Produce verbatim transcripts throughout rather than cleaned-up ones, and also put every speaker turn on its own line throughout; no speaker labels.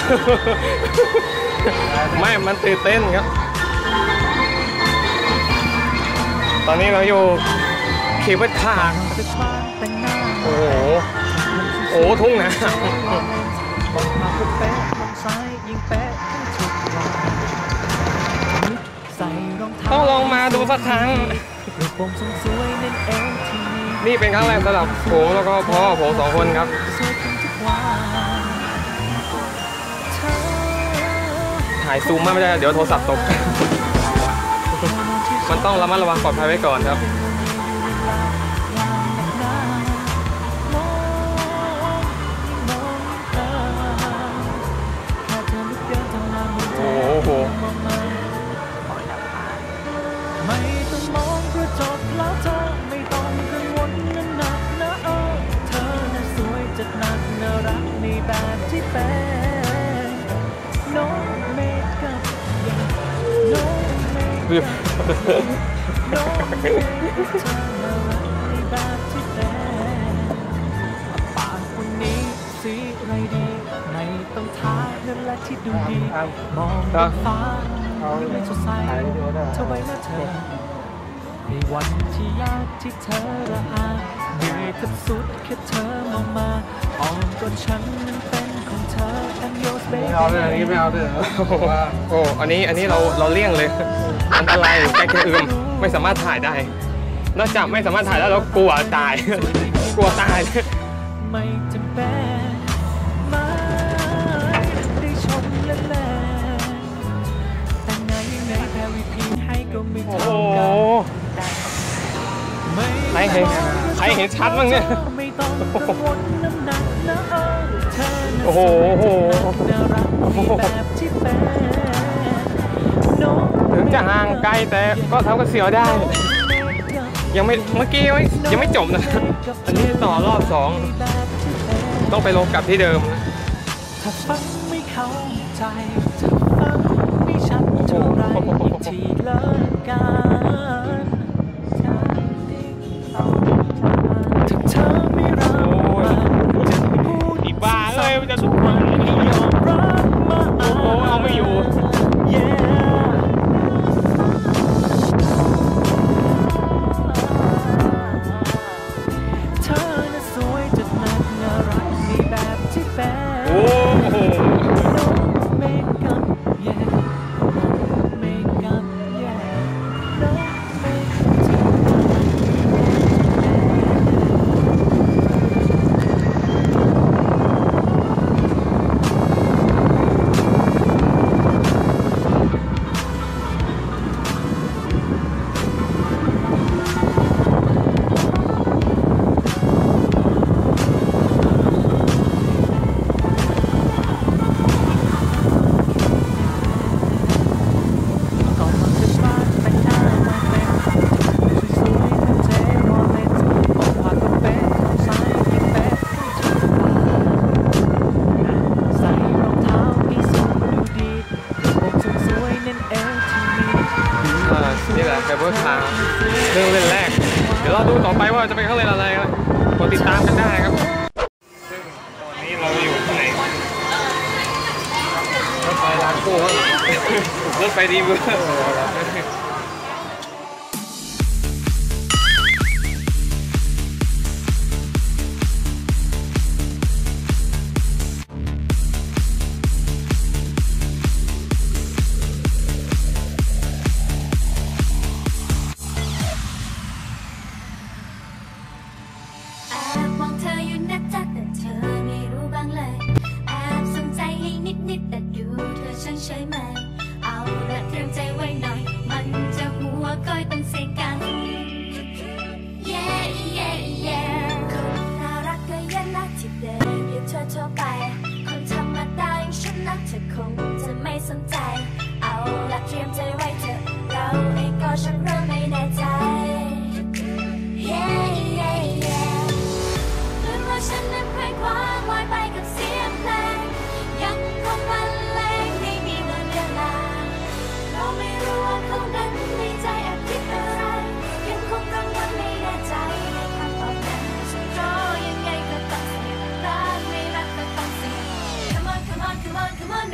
ไม่มันตื่นเต้นครับตอนนี้เราอยู่เคเบิลคาร์โอ้โหโอ้ทุ่งนะต้องลองมาดูสักครั้งนี่เป็นครั้งแรกสำหรับผมแล้วก็พ่อผมสองคนครับถ่ายซูมมากไม่ได้เดี๋ยวโทรศัพท์ตกมันต้องระมัดระวังปลอดภัยไว้ก่อนครับโอ้โหไม่ต้องมองกระจกแล้วเธอไม่ต้องกังวลนั่นหนักนะเออเธอน่ะสวยจัดหนักน่ารักในแบบที่เป็นโน้ตเมคอัพโน้ตเมคอัพโน้ตเมคอัพเธอน่ารักในแบบที่เป็นปากวันนี้สีไรดีไม่ต้องท้าเรื่องแรกที่ดูดีมองบนฟ้าไม่สดใสเธอไว้นะเธอในวันที่ยากที่เธอละอาเหนื่อยกับสุดแค่เธอมองมาอ้อมกอดฉันนั้นเป็นของเธอ and yours baby ไม่เอาเลยอันนี้ไม่เอาเลยโอ้อันนี้อันนี้เราเราเลี่ยงเลยอันตรายใกล้แค่อื่นไม่สามารถถ่ายได้นอกจากไม่สามารถถ่ายแล้วเรากลัวตายกลัวตายไม่จำเป็นมาได้ชมเล่นแต่ไงไงแค่วิธีให้ก็ไม่เท่ากันใครเห็นใครเห็นชัดบ้างเนี่ยโอ้โหถึงจะห่างไกลแต่ก็เท่ากับเสียวได้ยังไม่เมื่อกี้ยังไม่จบนะอันนี้ต่อรอบสองต้องไปลงกลับที่เดิมนะถ้าฟังไม่เข้าใจถ้าฟังไม่ชัดเท่าไรที่เลิกกันถ้าเธอไม่รักมันจะพูดอีบ้าเลยมันจะทุกวันไม่ยอมรักมาโอ้โหเอาไม่อยู่เคเบิลคาร์เครื่องเล่นแรกเดี๋ยวเราดูต่อไปว่าจะเป็นเครื่องเล่นอะไรครับกดติดตามกันได้ครับซึ่งตอนนี้เราอยู่ที่ไหนรถไฟรางคู่ครับรถไฟดีเวอร์Come on, come on, come on.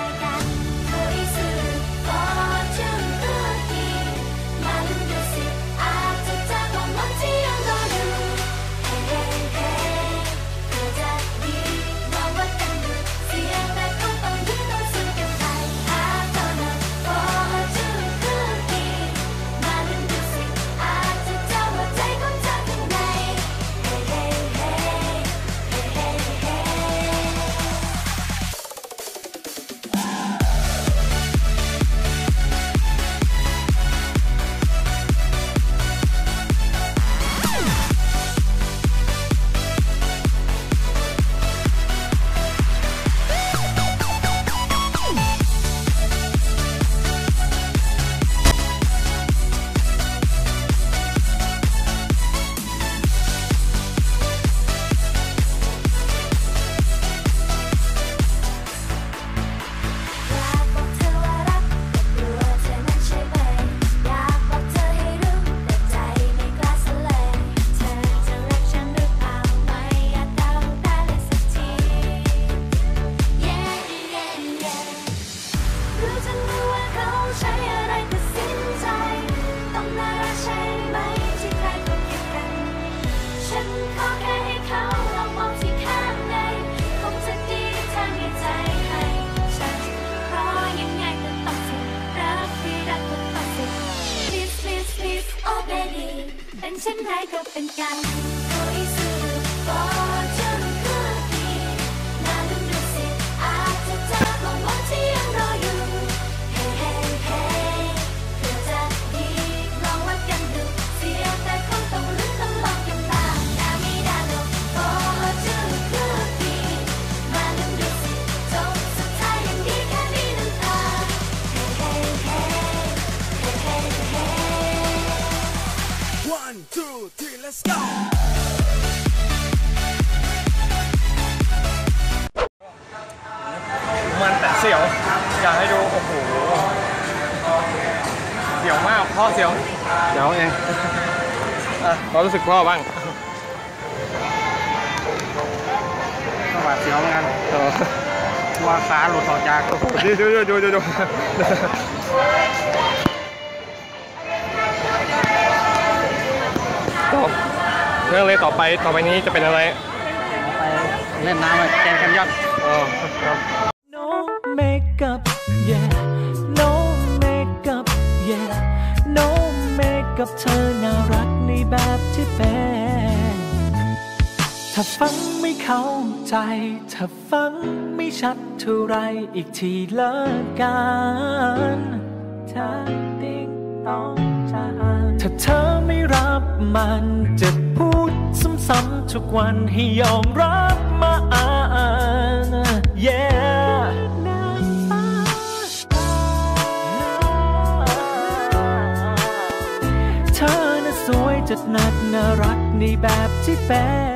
เป็นเช่นไรก็เป็นกันโอยสื่อบอกฉันคือดีน่าลุ้นดูสิอาจจะเจอความหวังที่ยังรออยู่เฮ้เฮ้เฮ้เพื่อจะดีลองวัดกันดูเสียแต่คงต้องลุ้นต้องลองกันบ้างนามิดาโนบอกฉันคือดีมาลุ้นดูสิจบสุดท้ายยังดีแค่มีน้ำตาเฮ้เฮ้เฮ้เฮ้เฮ้เฮ้
one two three let's go
มันแต่เสียวอยากให้ดูโอ้โหเสียวมากพ่อเสียวเดี๋ยวเองเรารู้สึกพ่อบ้างก็บาดเสียวเหมือนกันว่าขาหลุดออกจากดูดูดูดูดูเรื่องเลยต่อไปต่อไปนี้จะเป็นอะไรไปเล่นน้ำแกงแคนยอนอ๋อครับ
No makeup yeah No makeup yeah No makeup เธอน่ารักในแบบที่เป็นถ้าฟังไม่เข้าใจถ้าฟังไม่ชัดเท่าไรอีกทีละกันถ้าติ๊งต้องจะถ้าเธอไม่รับมันจะพูดซ้ำๆทุกวันให้ยอมรับมาอ่าน yeah เธอน่ะสวยจัดหนักน่ารักในแบบที่เป็น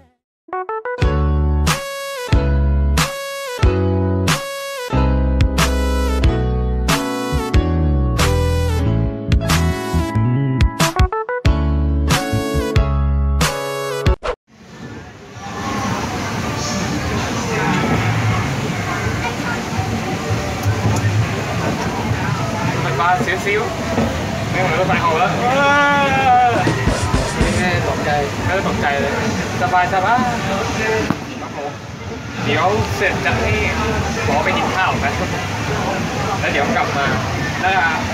มาเสียซิวไม่เหมือนรถไฟออกแล้วไม่ได้ตกใจไม่ได้ตกใจเลยสบายสบายครับผมเดี๋ยวเสร็จจากนี้ขอไปกินข้าวนะแล้วเดี๋ยวกลับมาแล้ว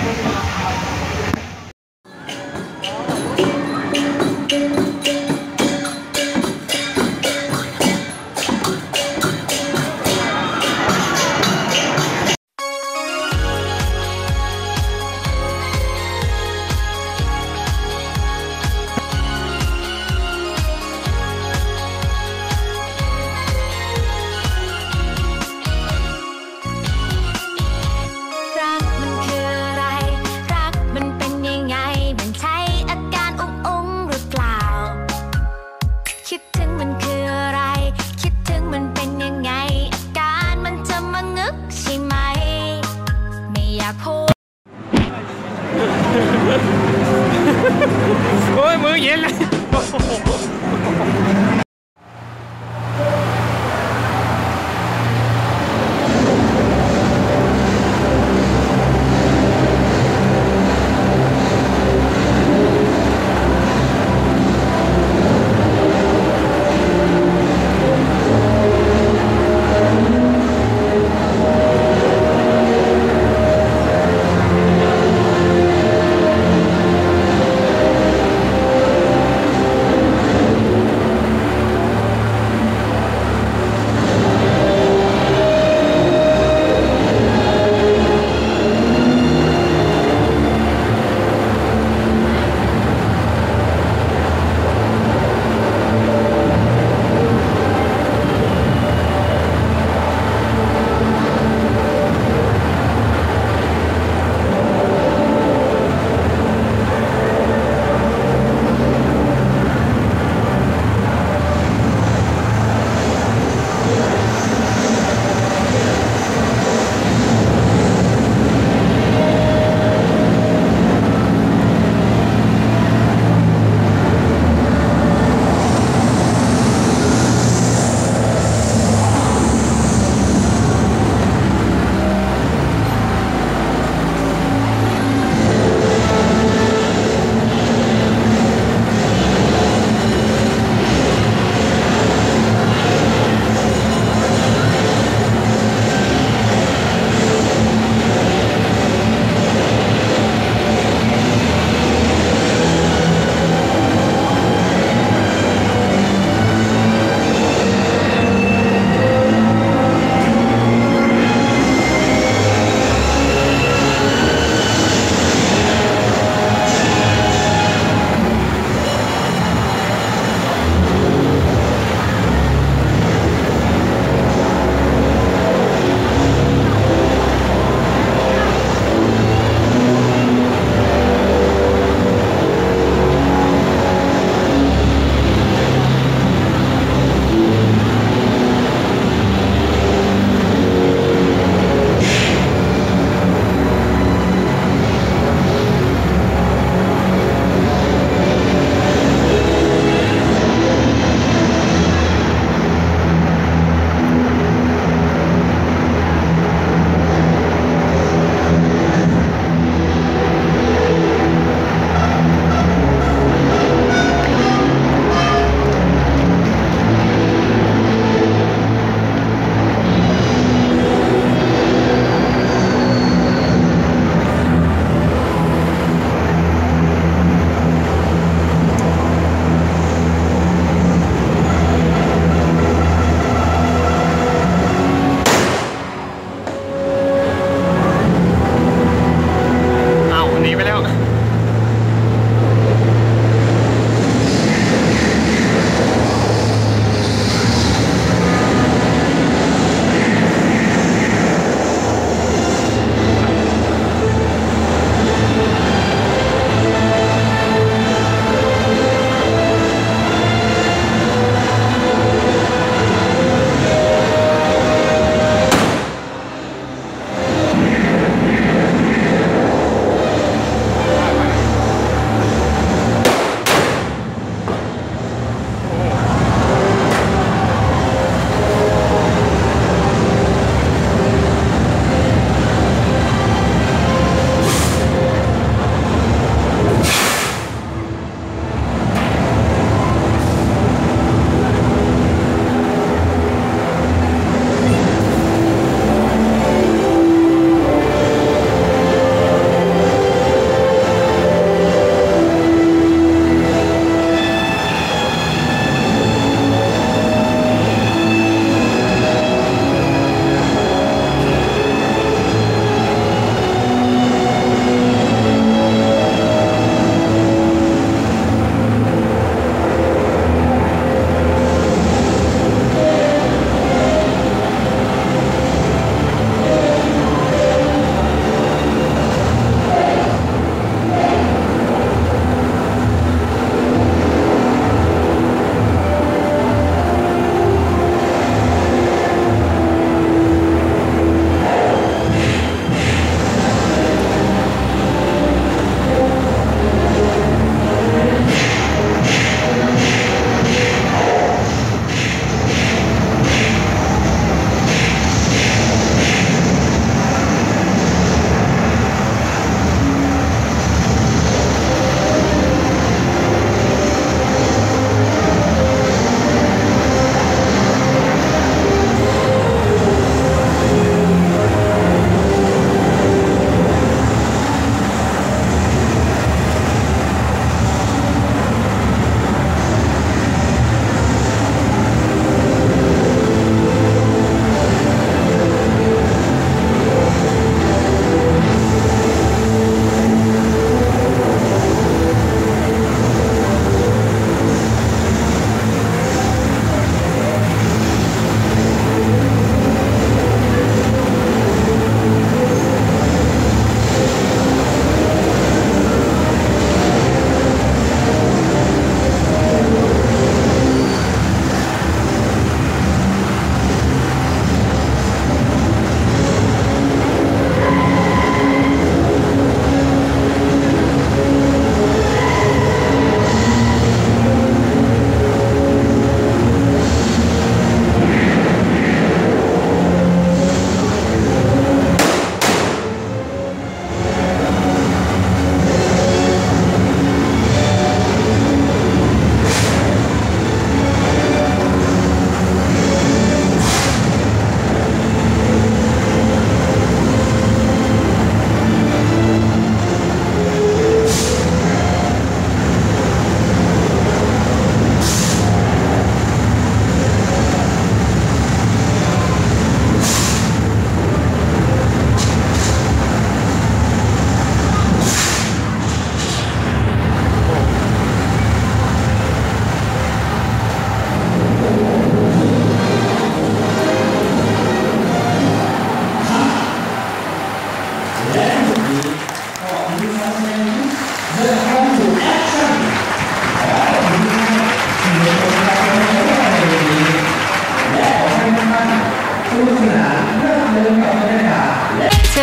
โอ้ยมือเย็นเลย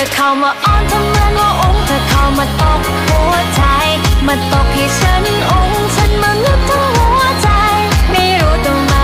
อเข้ามาอ้อนทำเหมือนว่าองค์เธอเข้ามาตกหัวใจมาตกให้ฉันองค์ฉันมาลึกทั้งหัวใจไม่รู้ต้องมา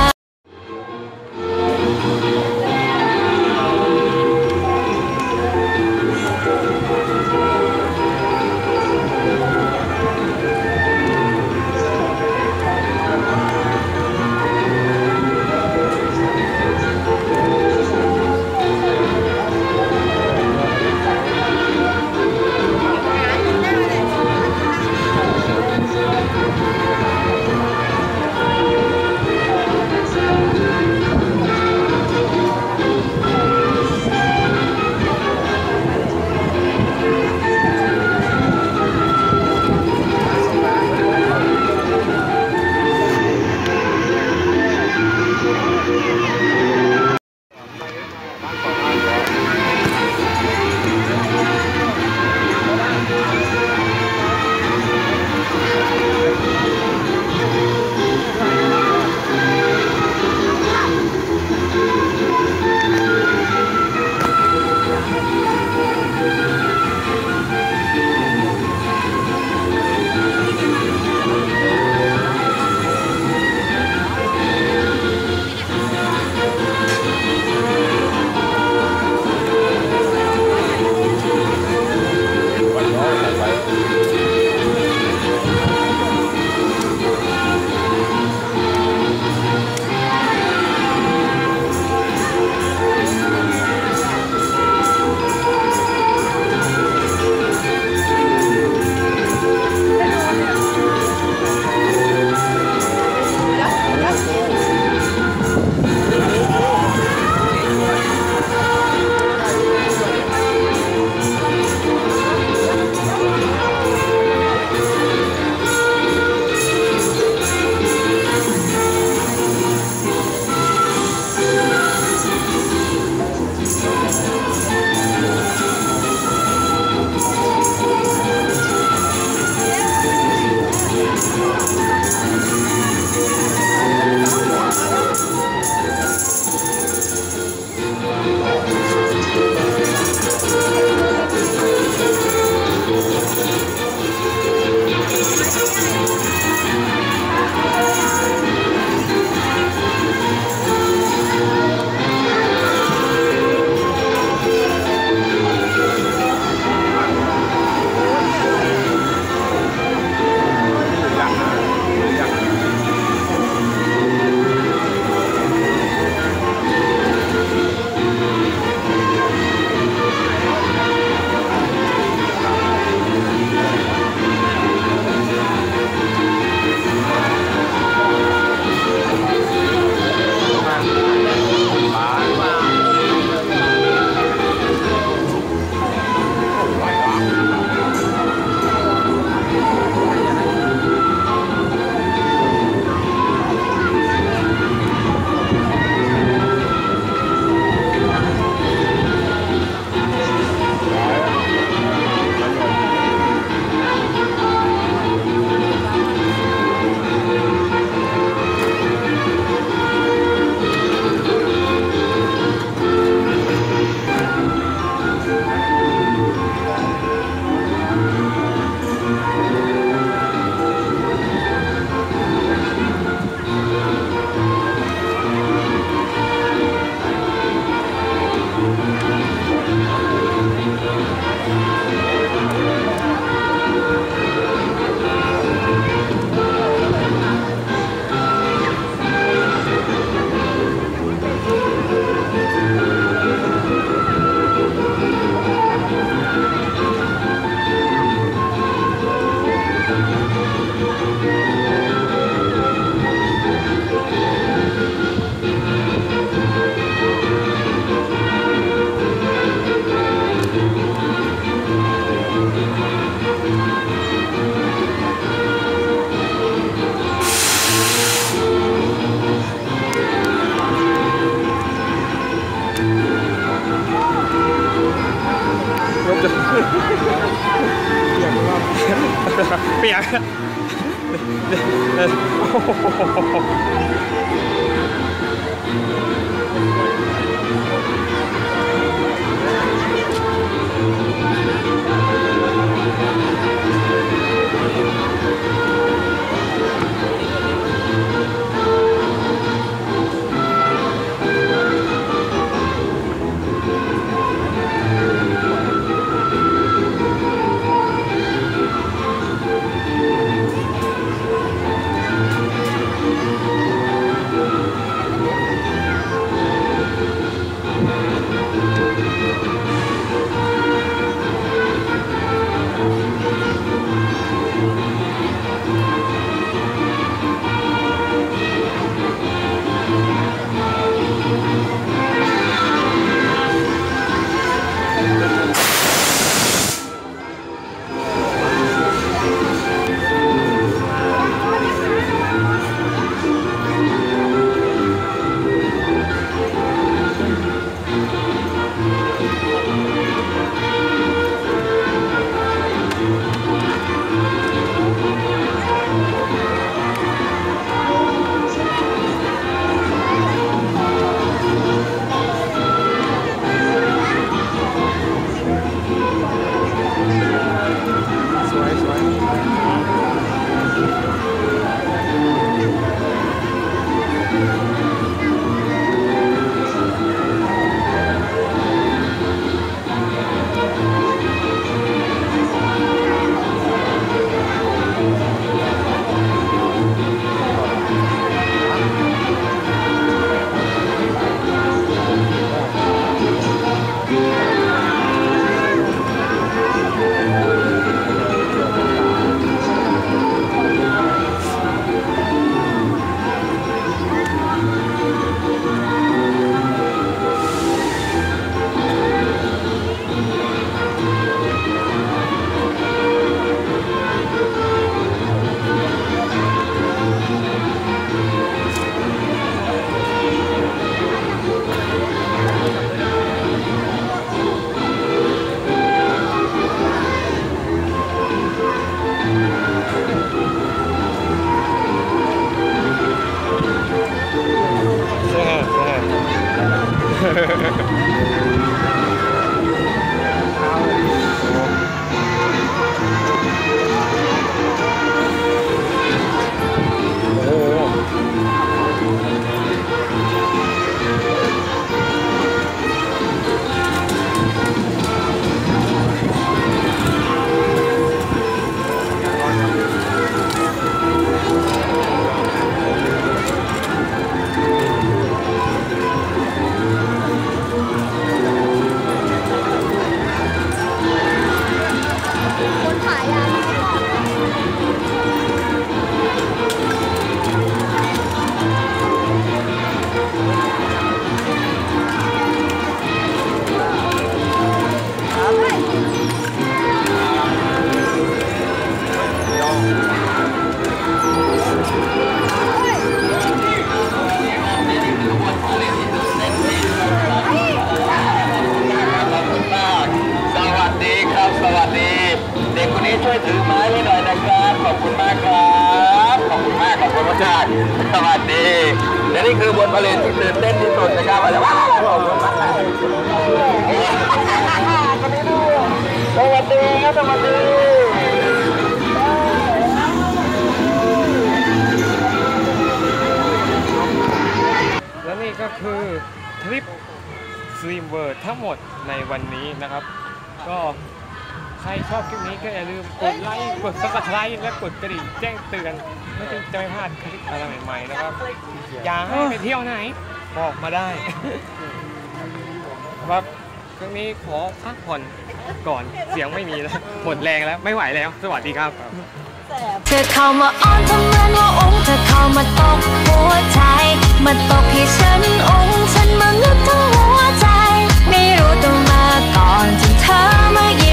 เปียกสวยสวย
ช่วยถือไม้ไว้หน่อยนะครับขอบคุณมากครับขอบคุณมากขอบคุณมากสวัสดีและนี่คือบนพาเลทที่ตื่นเต้นที่สุดนะครับอะไรวะขอบคุณมากสวัสดีครับสวัสดี
และนี่ก็คือทริปสตรีมเวิร์ดทั้งหมดในวันนี้นะครับก็ใครชอบคลิปนี้ก็อย่าลืมกดไลค์กดซับสไครต์และกดกระดิ่งแจ้งเตือนไม่จะไม่พลาดคลิปอะไรใหม่ๆนะครับอยากให้ไปเที่ยวไหนบอกมาได้ครับครั้งนี้ขอพักผ่อนก่อนเสียงไม่มีแล้วหมดแรงแล้วไม่ไหวแล้วสวัสดีครับ
เธอเข้ามาอ้อนทำเหมือนว่าองค์เธอเข้ามาตกหัวใจมาตกให้ฉันองค์ฉันมาลึกทั้งหัวใจไม่รู้ตัวมาก่อนจนเธอมา